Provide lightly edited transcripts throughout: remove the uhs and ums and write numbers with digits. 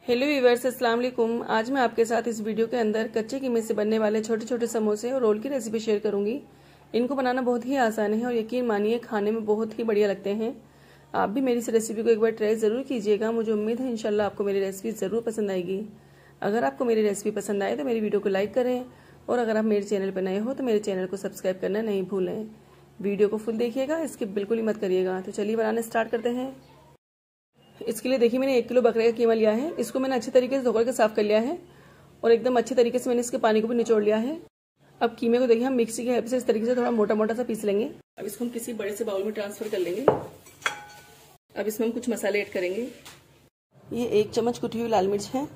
Hello viewers, अस्सलाम वालेकुम। आज मैं आपके साथ इस वीडियो के अंदर कच्चे कीमे से बनने वाले छोटे छोटे समोसे और रोल की रेसिपी शेयर करूंगी। इनको बनाना बहुत ही आसान है और यकीन मानिए खाने में बहुत ही बढ़िया लगते हैं। आप भी मेरी इस रेसिपी को एक बार ट्राई ज़रूर कीजिएगा। मुझे उम्मीद है इंशाल्लाह आपको मेरी रेसिपी ज़रूर पसंद आएगी। अगर आपको मेरी रेसिपी पसंद आए तो मेरी वीडियो को लाइक करें और अगर आप मेरे चैनल पर नए हो तो मेरे चैनल को सब्सक्राइब करना नहीं भूलें। वीडियो को फुल देखिएगा, इसकी बिल्कुल ही मत करिएगा। तो चलिए बनाना स्टार्ट करते हैं। इसके लिए देखिए मैंने 1 किलो बकरे का कीमा लिया है। इसको मैंने अच्छे तरीके से धोकर के साफ कर लिया है और एकदम अच्छे तरीके से मैंने इसके पानी को भी निचोड़ लिया है। अब कीमे को देखिए हम मिक्सी की हेल्प से इस तरीके से थोड़ा मोटा मोटा सा पीस लेंगे। अब इसको हम किसी बड़े से बाउल में ट्रांसफर कर लेंगे। अब इसमें हम कुछ मसाले ऐड करेंगे। ये 1 चम्मच कुटी हुई लाल मिर्च है,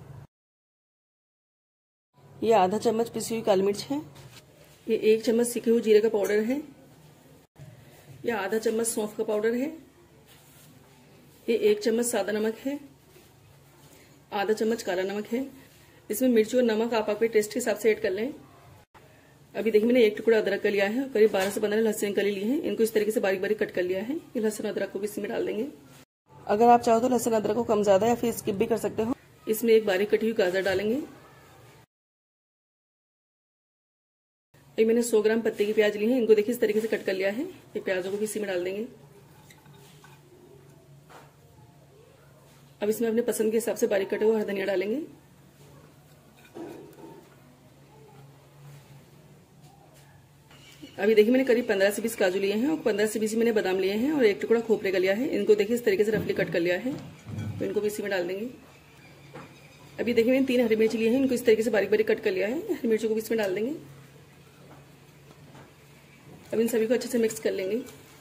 ये आधा चम्मच पिसी हुई काली मिर्च है, ये 1 चम्मच सिके हुए जीरे का पाउडर है, ये आधा चम्मच सौंफ का पाउडर है, ये 1 चम्मच सादा नमक है, आधा चम्मच काला नमक है। इसमें मिर्च और नमक आप अपने टेस्ट के हिसाब से ऐड कर लें। अभी देखिए मैंने 1 टुकड़ा अदरक का लिया है, करीब 12 से 15 लहसुन कली ली है। इनको इस तरीके से बारीक बारीक कट कर लिया है। ये लहसुन अदरक को भी इसमें डाल देंगे। अगर आप चाहो तो लहसुन अदरक को कम ज्यादा या फिर स्किप भी कर सकते हो। इसमें एक बारीक कटी हुई गाजर डालेंगे। ये मैंने 100 ग्राम पत्ते की प्याज ली है। इनको देखिए इस तरीके से कट कर लिया है। ये प्याजों को भी इसी में डाल देंगे। अब इसमें अपने पसंद के हिसाब से बारीक कटे हुए हरा धनिया डालेंगे। अभी देखिए मैंने करीब 15 से 20 काजू लिए हैं और 15 से 20 मैंने बादाम लिए हैं और 1 टुकड़ा खोपरे का लिया है। इनको देखिए इस तरीके से रफली कट कर लिया है, तो इनको भी इसी में डाल देंगे। अभी देखिए मैंने 3 हरी मिर्च लिए हैं। इनको इस तरीके से बारीक बारीक कट कर लिया है। हरी मिर्चों को भी इसमें डाल देंगे। अब इन सभी को अच्छे से मिक्स कर लेंगे।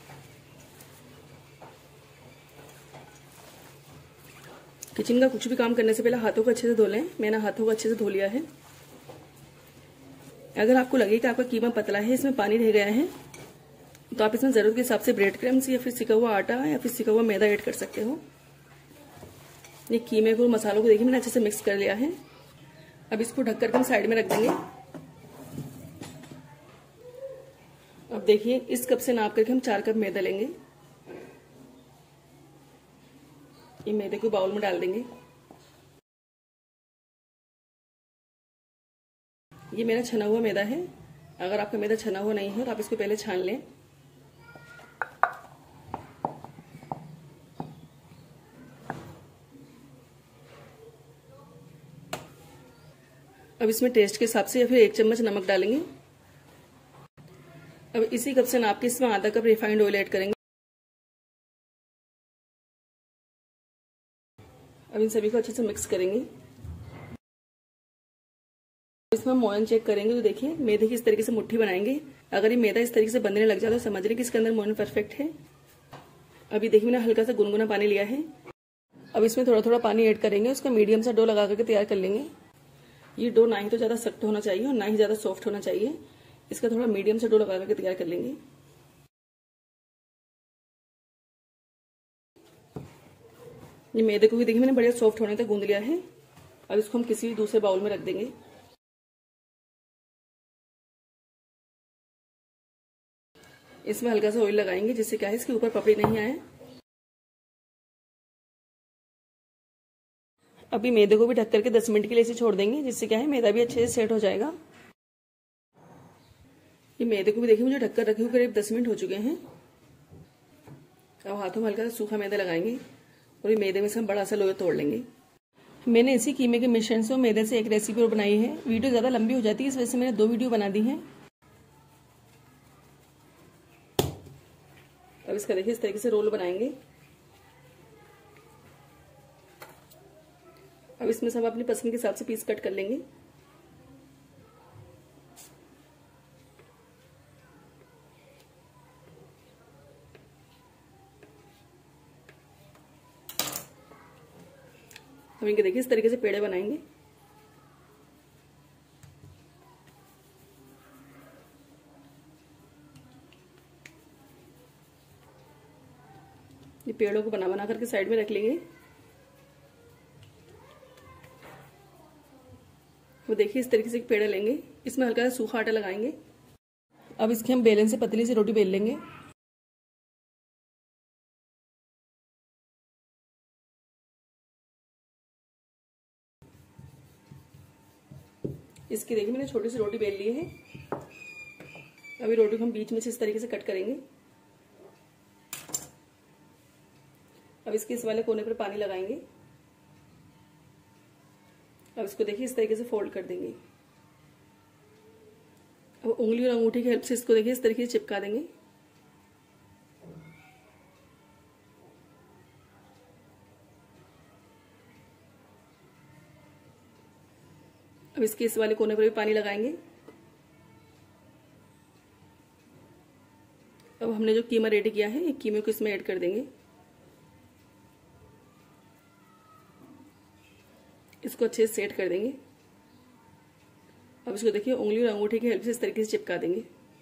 किचन का कुछ भी काम करने से पहले हाथों को अच्छे से धो लें। मैंने हाथों को अच्छे से धो लिया है। अगर आपको लगे कि आपका कीमा पतला है, इसमें पानी रह गया है, तो आप इसमें जरूरत के हिसाब से ब्रेड क्रम्स या फिर सिका हुआ आटा या फिर सिका हुआ मैदा ऐड कर सकते हो। ये कीमे को मसालों को देखिए मैंने अच्छे से मिक्स कर लिया है। अब इसको ढक करके हम साइड में रख देंगे। अब देखिए इस कप से नाप करके हम 4 कप मैदा लेंगे। ये मैदे को बाउल में डाल देंगे। ये मेरा छना हुआ मैदा है। अगर आपका मैदा छना हुआ नहीं है तो आप इसको पहले छान लें। अब इसमें टेस्ट के हिसाब से या फिर 1 चम्मच नमक डालेंगे। अब इसी कप से नाप के इसमें आधा कप रिफाइंड ऑयल ऐड करेंगे। अब इन सभी को अच्छे से मिक्स करेंगे। इसमें मोयन चेक करेंगे तो देखिए मैदे की इस तरीके से मुट्ठी बनाएंगे। अगर ये मैदा इस तरीके से बनने लग जाए तो समझ लें कि इसके अंदर मोयन परफेक्ट है। अभी देखिए मैंने हल्का सा गुनगुना पानी लिया है। अब इसमें थोड़ा थोड़ा पानी ऐड करेंगे। उसका मीडियम सा डो लगा करके तैयार कर लेंगे। ये डो ना ही तो ज्यादा सख्त होना चाहिए और ना ही ज्यादा सॉफ्ट होना चाहिए। इसका थोड़ा मीडियम सा डो लगा करके तैयार कर लेंगे। ये मैदे को भी देखिए मैंने बढ़िया सॉफ्ट होने तक गूंद लिया है। अब इसको हम किसी दूसरे बाउल में रख देंगे। इसमें हल्का सा ऑयल लगाएंगे जिससे क्या है इसके ऊपर पपड़ी नहीं आए। अभी मैदे को भी ढक करके 10 मिनट के लिए इसे छोड़ देंगे, जिससे क्या है मैदा भी अच्छे से सेट हो जाएगा। ये मैदे को भी देखिए मुझे ढककर रखे हुए करीब 10 मिनट हो चुके हैं। अब हाथों में हल्का सा सूखा मैदा लगाएंगे और ये मैदे में से हम बड़ा सा लोया तोड़ लेंगे। मैंने इसी कीमे के मिश्रण से और मैदे से एक रेसिपी और बनाई है। वीडियो ज़्यादा लंबी हो जाती है, इस वजह से मैंने 2 वीडियो बना दी हैं। अब इसका देखिए इस तरीके से रोल बनाएंगे। अब इसमें सब अपनी पसंद के हिसाब से पीस कट कर लेंगे। अब इनके देखिए इस तरीके से पेड़े बनाएंगे। ये पेड़ों को बना बना करके साइड में रख लेंगे। वो देखिए इस तरीके से पेड़ा लेंगे। इसमें हल्का सा सूखा आटा लगाएंगे। अब इसकी हम बेलन से पतली सी रोटी बेल लेंगे। इसकी देखिए मैंने छोटी सी रोटी बेल ली है। अभी रोटी को हम बीच में से इस तरीके से कट करेंगे। अब इसके इस वाले कोने पर पानी लगाएंगे। अब इसको देखिए इस तरीके से फोल्ड कर देंगे। अब उंगली और अंगूठी की हेल्प से इसको देखिए इस तरीके से चिपका देंगे। अब इसके इस वाले कोने पर भी पानी लगाएंगे। अब हमने जो कीमा रेडी किया है, एक कीमे को इसमें ऐड कर देंगे। इसको अच्छे से सेट कर देंगे। अब इसको देखिए उंगली और अंगूठी की हेल्प से इस तरीके से चिपका देंगे।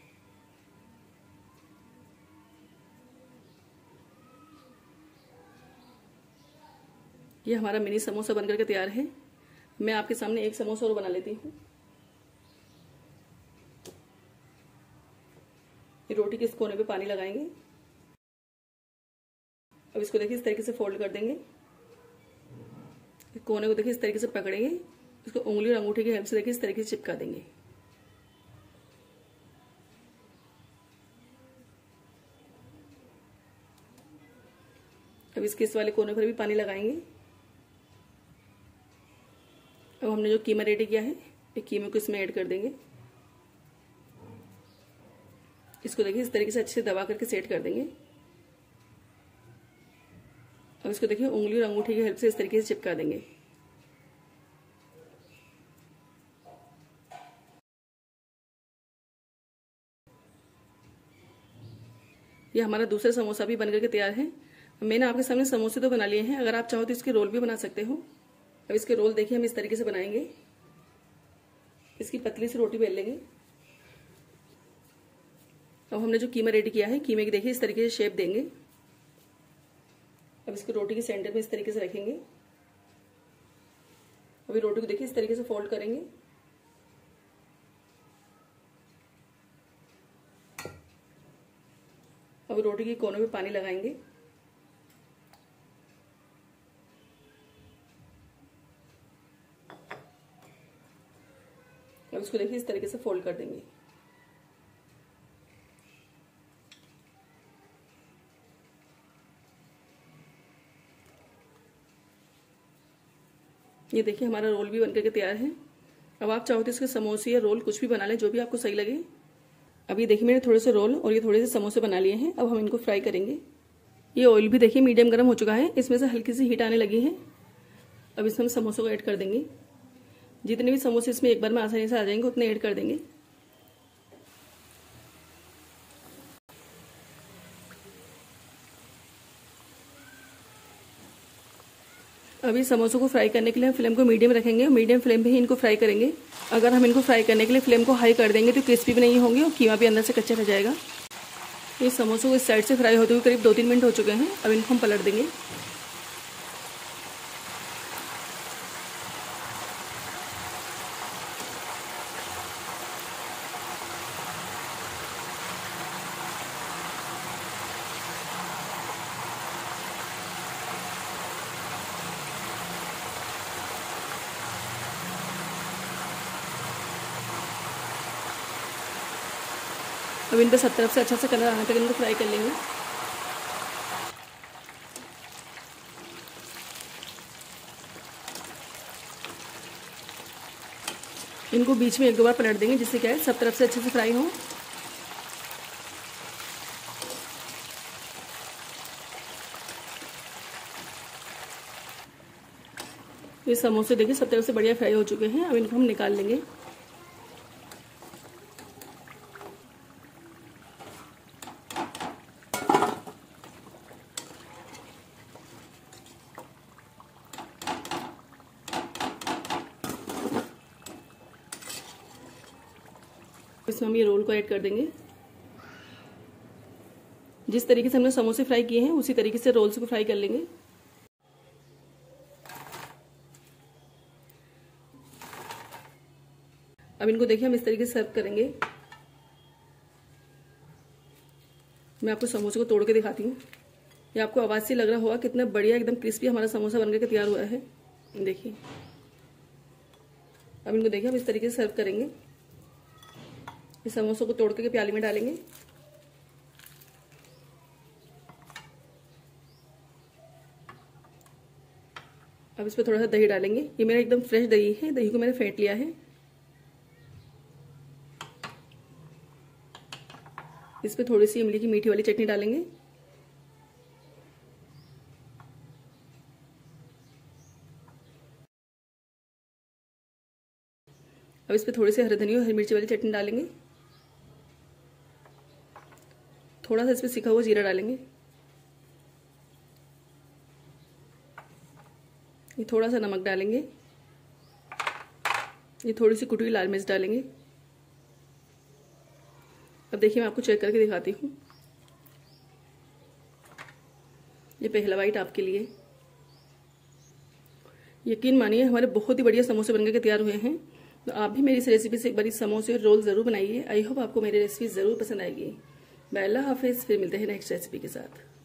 ये हमारा मिनी समोसा बनकर के तैयार है। मैं आपके सामने एक समोसा और बना लेती हूँ। रोटी के इस कोने पे पानी लगाएंगे। अब इसको देखिए इस तरीके से फोल्ड कर देंगे। कोने को देखिए इस तरीके से पकड़ेंगे। इसको उंगली और अंगूठी की हेल्प से देखिए इस तरीके से चिपका देंगे। अब इसके इस वाले कोने पर भी पानी लगाएंगे। अब हमने जो कीमा रेडी किया है, एक कीमे को इसमें ऐड कर देंगे। इसको देखिए इस तरीके से अच्छे से दबा करके सेट कर देंगे। अब इसको देखिए उंगली और अंगूठी की हेल्प से इस तरीके से चिपका देंगे। ये हमारा दूसरा समोसा भी बनकर के तैयार है। मैंने आपके सामने समोसे तो बना लिए हैं, अगर आप चाहो तो इसके रोल भी बना सकते हो। अब इसके रोल देखिए हम इस तरीके से बनाएंगे। इसकी पतली सी रोटी बेल लेंगे। अब हमने जो कीमा रेडी किया है, कीमे की देखिए इस तरीके से शेप देंगे। अब इसको रोटी के सेंटर में इस तरीके से रखेंगे। अभी रोटी को देखिए इस तरीके से फोल्ड करेंगे। अब रोटी के कोनों में पानी लगाएंगे। अब इसको देखिए इस तरीके से फोल्ड कर देंगे। ये देखिए हमारा रोल भी बनकर के तैयार है। अब आप चाहो तो इसके समोसे या रोल कुछ भी बना लें, जो भी आपको सही लगे। अभी देखिए मैंने थोड़े से रोल और ये थोड़े से समोसे बना लिए हैं। अब हम इनको फ्राई करेंगे। ये ऑयल भी देखिए मीडियम गर्म हो चुका है, इसमें से हल्की सी हीट आने लगी है। अब इसमें हम समोसों को ऐड कर देंगे। जितने भी समोसे इसमें एक बार में आसानी से आ जाएंगे उतने ऐड कर देंगे। अभी समोसों को फ्राई करने के लिए हम फ्लेम को मीडियम रखेंगे। मीडियम फ्लेम पे ही इनको फ्राई करेंगे। अगर हम इनको फ्राई करने के लिए फ्लेम को हाई कर देंगे तो क्रिस्पी भी नहीं होंगे और कीमा भी अंदर से कच्चा रह जाएगा। ये समोसों को इस साइड से फ्राई होते हुए करीब 2-3 मिनट हो चुके हैं। अब इनको हम पलट देंगे। अब इन पर सब तरफ से अच्छा सा कलर आने तक इनको फ्राई कर लेंगे। इनको बीच में 1-2 बार पलट देंगे, जिससे क्या है सब तरफ से अच्छे से फ्राई हो। ये समोसे देखिए सब तरफ से बढ़िया फ्राई हो चुके हैं। अब इनको हम निकाल लेंगे। इसमें हम ये रोल को ऐड कर देंगे। जिस तरीके से हमने समोसे फ्राई किए हैं उसी तरीके से रोल्स को फ्राई कर लेंगे। अब इनको देखिए हम इस तरीके से सर्व करेंगे। मैं आपको समोसे को तोड़ के दिखाती हूँ। ये आपको आवाज़ से लग रहा होगा कितना बढ़िया एकदम क्रिस्पी हमारा समोसा बनकर के तैयार हुआ है। देखिए अब इनको देखिए हम इस तरीके से सर्व करेंगे। इस समोसों को तोड़ करके प्याली में डालेंगे। अब इस पर थोड़ा सा दही डालेंगे। ये मेरा एकदम फ्रेश दही है, दही को मैंने फेंट लिया है। इस पर थोड़ी सी इमली की मीठी वाली चटनी डालेंगे। अब इस पर थोड़ी सी हरी धनिया और हरी मिर्ची वाली चटनी डालेंगे। थोड़ा सा इस पर सिका हुआ जीरा डालेंगे। ये थोड़ा सा नमक डालेंगे। ये थोड़ी सी कुटी हुई लाल मिर्च डालेंगे। अब देखिए मैं आपको चेक करके दिखाती हूँ। ये पहला बाइट आपके लिए। यकीन मानिए हमारे बहुत ही बढ़िया समोसे बनकर के तैयार हुए हैं। तो आप भी मेरी इस रेसिपी से एक बार समोसे रोल ज़रूर बनाइए। आई होप आपको मेरी रेसिपी ज़रूर पसंद आएगी। बाय, अल्लाह हाफिज़। फिर मिलते हैं नेक्स्ट रेसिपी के साथ।